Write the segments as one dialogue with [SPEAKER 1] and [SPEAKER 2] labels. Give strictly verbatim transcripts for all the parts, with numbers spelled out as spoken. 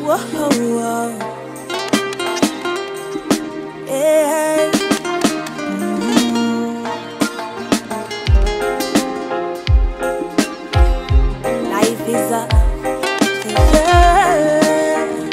[SPEAKER 1] Whoa, whoa. Yeah. Mm. Life is a treasure,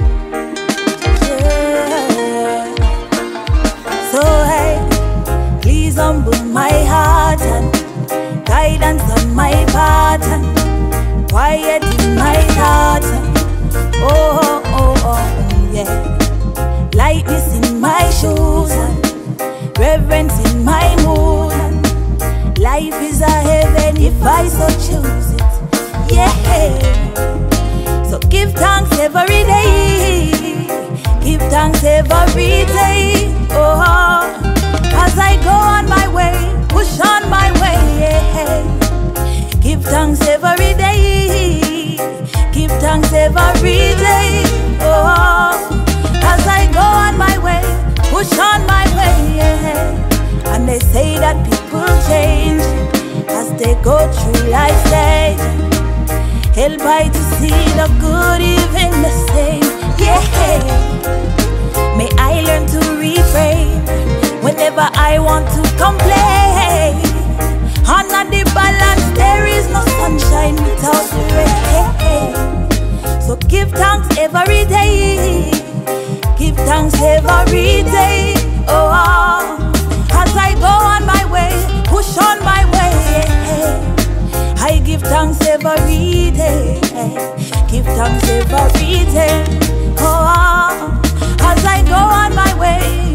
[SPEAKER 1] treasure. So hey, please humble my heart and guidance on my path and quiet in my thoughts. Oh, oh, oh, oh, yeah. Lightness in my shoes and reverence in my mood. And life is a heaven if I so choose it. Yeah. So give thanks every day. Give thanks every day. Oh, as I go on my way, push on my way. Yeah. Give thanks every day. Give thanks every day. Oh, as I go on my way, push on my way. Yeah. And they say that people change as they go through life stage. Help I to see the good even the same. Yeah. May I learn to refrain whenever I want to complain. Honor the balance, there is no sunshine without the rain. So give thanks every day. Give thanks every day. Oh, as I go on my way, push on my way. I give thanks every day. Give thanks every day. Oh, as I go on my way.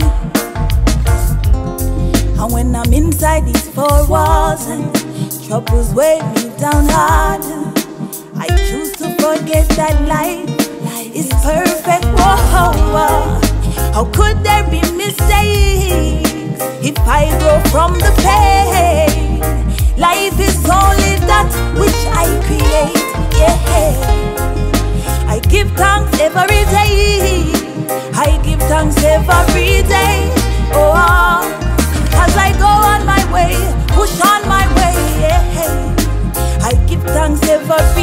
[SPEAKER 1] And when I'm inside these four walls and troubles weigh me down hard, I choose to forget that life is perfect. Whoa, whoa. How could there be mistakes if I grow from the pain? Life is only that which I create. Yeah. I give thanks every day. I give thanks every day. Oh, as I go on my way, push on my way. Yeah. I give thanks every